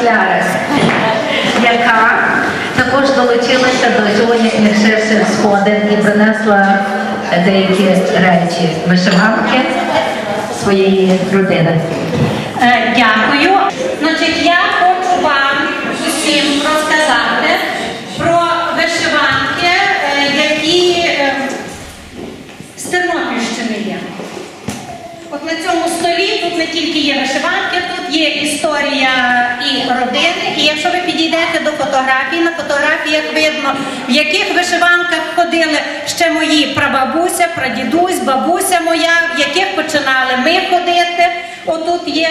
Оклярик, яка також долучилася до сьогоднішніх ширших сходин і принесла деякі речі, вишиванки своєї родини. Дякую. Значить, я хочу вам усім розказати про вишиванки, які з Тернопільщини є. От на цьому столі тут не тільки є вишиванки, тут є історія і родини. І якщо ви підійдете до фотографій, на фотографіях видно, в яких вишиванках ходили ще мої прабабуся, прадідусь, бабуся моя, в яких починали ми ходити. Отут є.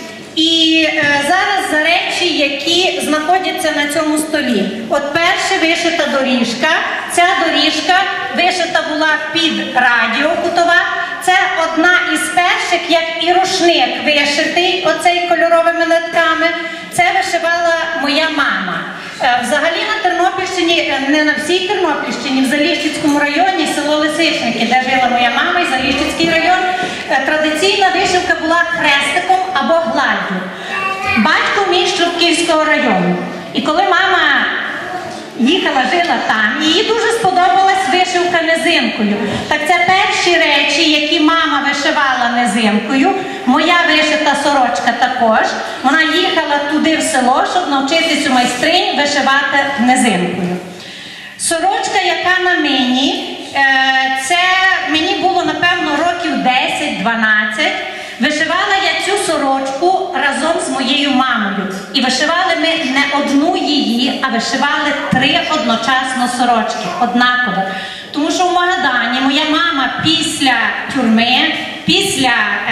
І зараз за речі, які знаходяться на цьому столі. От перша вишита доріжка. Ця доріжка вишита була під радіо кутова. Це одна із перших, як і рушник вишитий, оцей кольоровими нитками. Це вишивала моя мама. Взагалі на Тернопільщині, не на всій Тернопільщині, в Заліщицькому районі, село Лисичники, де жила моя мама, і Заліщицький район, традиційна вишивка була хрестиком або гладдю. Батько мій з Чортківського району. І коли мама їхала, жила там, їй дуже сподобалась вишивка низинкою. Так це перші речі, які мама вишивала низинкою. Моя вишита сорочка також. Вона їхала туди в село, щоб навчитись у майстринь вишивати низинкою. Сорочка, яка на мені, це мені було, напевно, років 10-12. Вишивала я цю сорочку разом з моєю мамою. І вишивали ми не одну її, а вишивали 3 одночасно сорочки, однаково. Тому що в Магадані моя мама після тюрми, після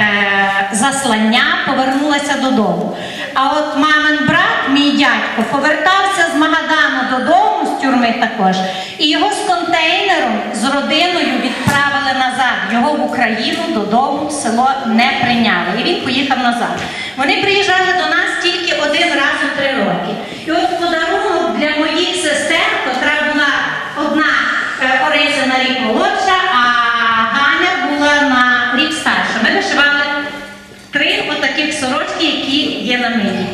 заслання повернулася додому. А от мамин брат, мій дядько, повертався з Магадану додому, з тюрми також, і його з контейнером, з родиною відправили назад. Його в Україну, додому, в село не прийняли. І він поїхав назад. Вони приїжджали до нас тільки 1 раз у 3 роки. І от подарунок для моїх сестер, котра була одна Орися на рік молодша, а Ганя була на рік старша. Ми вишивали 3 отаких сорочки, які є на мені.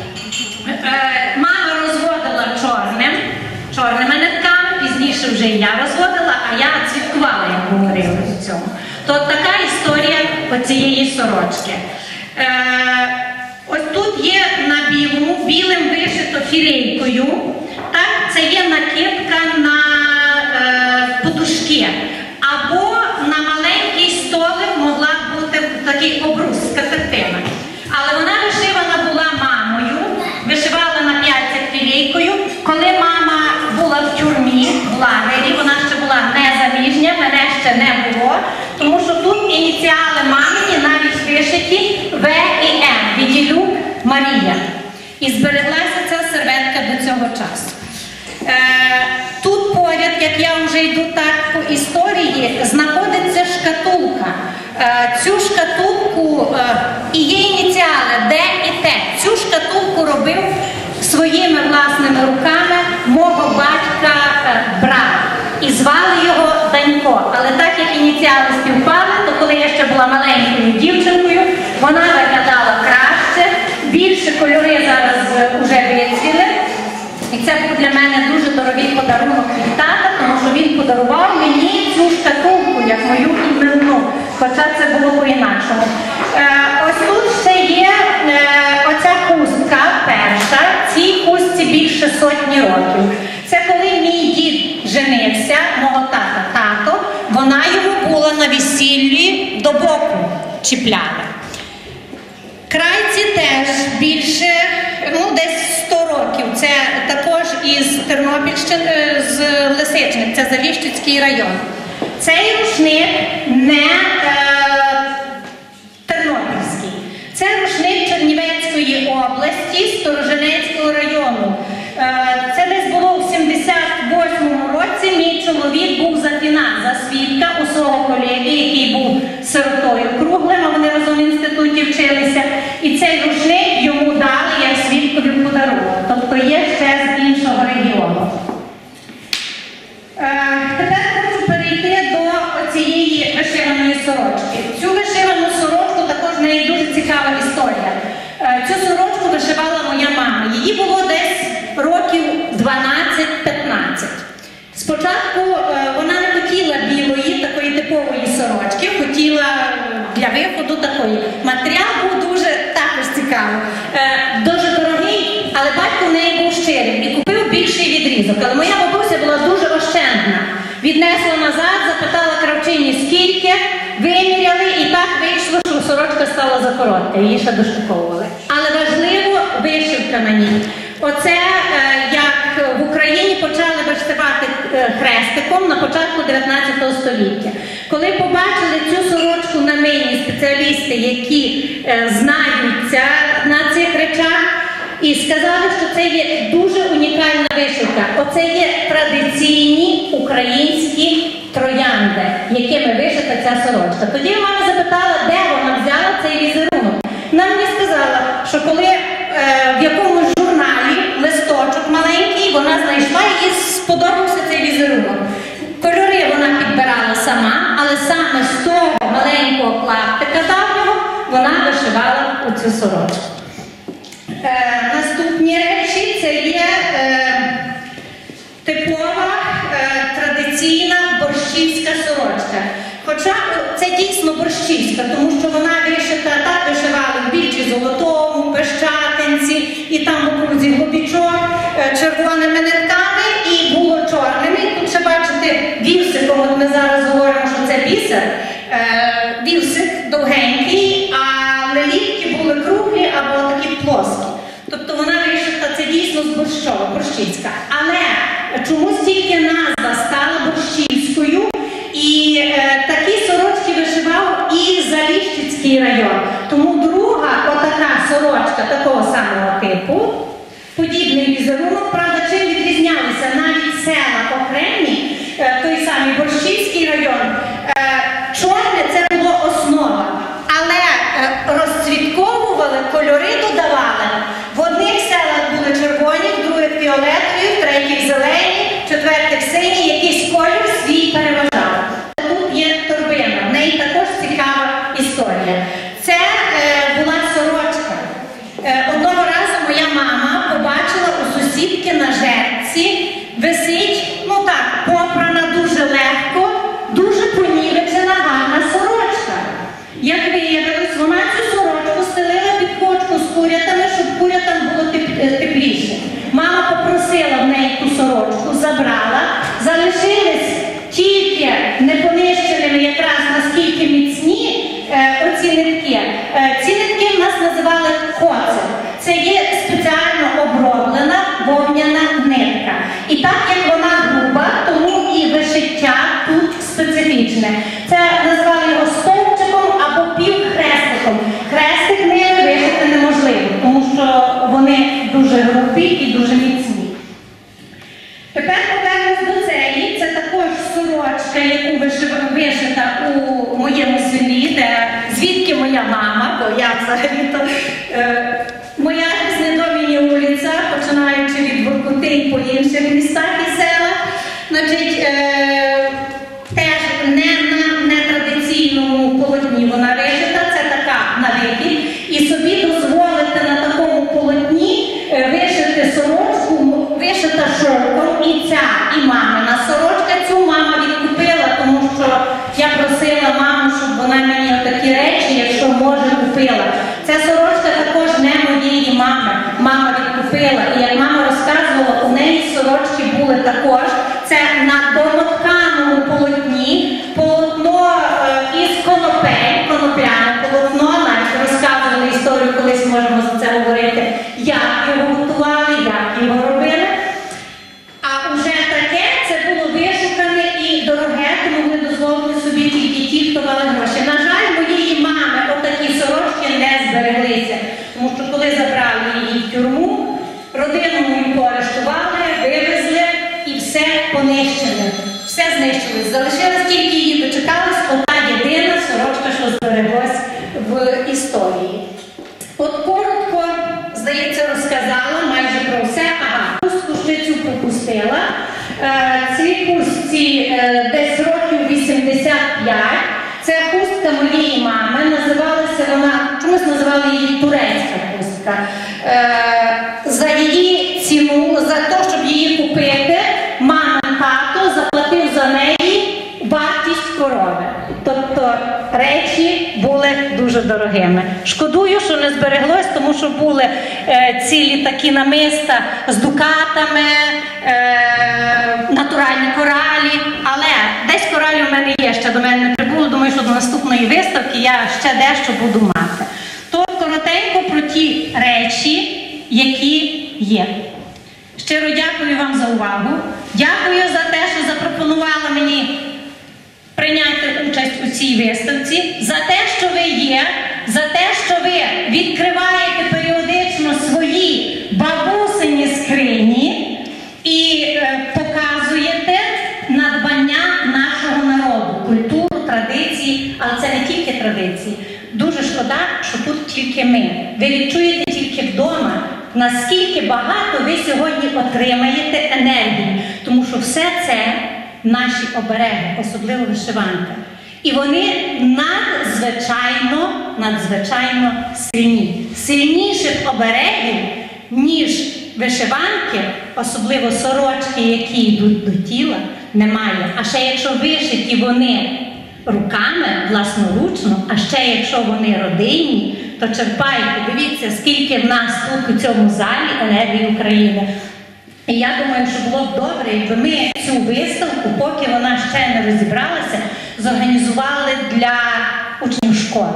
Мама розводила чорними нитками, пізніше вже і я розводила, а я цвіткувала, як говорили в цьому. То така історія оцієї сорочки. Ось тут є на білому, білим вишито філейкою. Так, це є накидка на подушки. Або на маленький столик могла бути такий обрус, скатертина. Але вона вишивана була мамою, вишивала на п'ятцях філейкою. Коли мама була в тюрмі, в лагері, вона ще була незаміжня, мене ще не було, тому що тут ініціали мамині навіть вишиті В і М, Віділюк Марія. І збереглася ця серветка до цього часу. Тут поряд, як я вже йду так по історії, знаходиться шкатулка. Цю шкатулку, і є ініціали Д і Т. Цю шкатулку робив своїми власними руками мого батька брат. І звали його Данько. Але так як ініціали співпали, то коли я ще була маленькою дівчинкою, вона виглядала краще, більше кольори зараз вже вицвіли. І це був для мене дуже дорогий подарунок від тата, тому що він подарував мені цю шкатулку, як мою іменну, хоча це було по-інакшому. Ось тут ще є оця хустка перша, цій хустці більше 100 років. Це коли мій дід женився, мого тато, вона йому була на весіллі до боку чіпляла. Крайці теж більше, десь 100 років. Це також із Тернопільщини, з Лисичник, це Заліщицький район. Цей рушник не тернопільський. Це рушник Чернівецької області, Сторожинецького району. Це десь було в 78-му році. Мій чоловік був за свідка у свого колеги, який був сиротою круглим, а вони разом в інституті вчилися. І цей рушник йому дали як свідкові подарунок. Тобто є ще з іншого регіону. Тепер хочу перейти до цієї вишиваної сорочки. Цю вишивану сорочку також в неї дуже цікава історія. Цю сорочку вишивала моя мама. Її було такої. Матеріал був дуже також цікавий. Дуже дорогий, але батько в неї був щирий і купив більший відрізок. Але моя бабуся була дуже ощадна. Віднесла назад, запитала кравчині скільки, виміряли і так вийшло, що сорочка стала закоротка, її ще доштуковували. Але важливо вишивка на ній. Оце як в Україні почали вишивати хрестиком на початку 19 століття. Коли побачили цю сорочку на мені спеціалісти, які знаються на цих речах, і сказали, що це є дуже унікальна вишивка. Оце є традиційні українські троянди, якими вишита ця сорочка. Тоді мама запитала, де вона взяла цей візерунок. Вона мені сказала, що коли в якомусь журналі листочок маленький, вона знайшла і сподобався цей візерунок. Кольори вона підбирала сама, але саме з того маленького клаптика давнього вона вишивала оцю сорочку. Наступні речі – це є типова традиційна борщівська сорочка. Хоча це дійсно борщівська, тому що вона вишита, так вишивали в більші золотому, пещатинці, і там в окрузі глобічок, червоними нитками і було чорними. Тут ще бачите вівсиком, от ми зараз говоримо, що це бісер, вівсик довгенький, а лелітки були круглі або такі плоскі. Тобто вона вишита, це дійсно з борщова, борщівська. Але чомусь тільки назва стала борщівською, і такі сорочки вишивав і Заліщицький район. Тому друга отака сорочка такого самого типу, подібний візерунок, правда, чим відрізнялися навіть села окремі, той самий Борщівський район, чорне це було основа, але розцвітковували, кольори додавали. В одних селах були червоні, в других фіолетові, в третіх зелені, в четвертих сині, якийсь колір свій переважав. Тут є торбина, в неї також цікава історія. Це була сорочка. Одного разу моя мама побачила у сусідки на жерці, висить, ну так, попрана дуже легко, дуже понівечена гарна сорочка. Як виявилось, вона цю сорочку стелила під кочку з курятами, щоб курятам було тепліше. Мама попросила в неї ту сорочку, забрала, залишились тільки непонищеними якраз наскільки міцні оці нитки. Ці нитки в нас називали коцем. Це є спеціально оброблена вовняна нитка. І так як вона груба, тому і вишиття тут специфічне. Це називали його стовпчиком або півхрестиком. Хрестик ними вишити неможливо, тому що вони дуже грубі і дуже міцні. Тепер повернемось до цієї. Це також сорочка, яку вишита у моєму селі, звідки моя мама, бо я взагалі-то... Моя Знедоміні вулиця, починаючи від Воркути і по інших містах і селах, значить, теж не на нетрадиційному полотні вона вишита, це така на вибір. І собі дозволити на такому полотні вишити сорочку, вишита шовком, і ця, і мамина сорочка. Цю мама відкупила, тому що я просила маму, щоб вона мені отакі речі, якщо може, купила. Ця сорочка також не моєї мами. Мама відкупила. І як мама розказувала, у неї сорочки були також. Це на домотканому полотні, полотно із конопель, конопляне полотно, навіть розказували історію, колись можемо за це говорити, як його готували, як його робили. А вже таке, це було вишукане і дороге, то могли дозволити собі тільки ті, хто мали гроші. На жаль, моєї мами отакі сорочки не збереглися, тому що коли забрали її в тюрму, родину мою поарештували, вивезли і все понищили. Все знищили. Залишилось тільки її дочекалась одна єдина сорочка, що збереглась в історії. От коротко, здається, розказала майже про все. Ага, хустку ще цю пропустила. Цій хустці десь років 85. Це хустка моєї мами. Називалася вона, чомусь називали її турецька хустка. За її ціну, за те, щоб її купити, мамин тато заплатив за неї вартість корови. Тобто Тобто речі були дуже дорогими. Шкодую, що не збереглось, тому що були цілі такі намиста з дукатами, натуральні коралі, але десь коралі у мене є, ще до мене не прибуло, думаю, що до наступної виставки я ще дещо буду мати. То коротенько про ті речі, які є. Щиро дякую вам за увагу. Дякую за те, що запропонували мені прийняти участь у цій виставці, за те, що ви є, за те, що ви відкриваєте періодично свої бабусині скрині і показуєте надбання нашого народу, культуру, традиції, але це не тільки традиції. Дуже шкода, що тут тільки ми. Ви відчуєте тільки вдома, наскільки багато ви сьогодні отримаєте енергії, тому що все це наші обереги, особливо вишиванка. І вони надзвичайно сильні. Сильніших оберегів, ніж вишиванки, особливо сорочки, які йдуть до тіла, немає. А ще якщо вишиті вони руками, власноручно, а ще якщо вони родинні, то черпайте, дивіться, скільки в нас тут у цьому залі енергії України. І я думаю, що було б добре, якби ми цю виставку, поки вона ще не розібралася, зорганізували для учнів школи.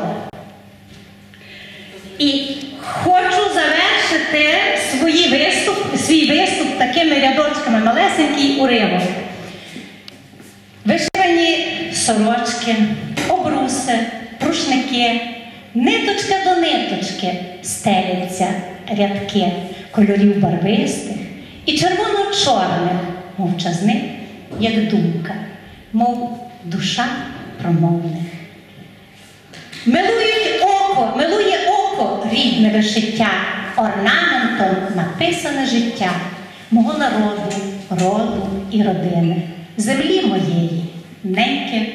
І хочу завершити свій виступ такими рядочками, малесенький уривок. Вишивані сорочки, обруси, рушники, ниточка до ниточки стеляться рядки кольорів барвистих і червоно-чорних, мовчазних, як думка, мов душа промовних. Милує око рідне вишиття, орнаментом написане життя мого народу, роду і родини, землі моєї, неньки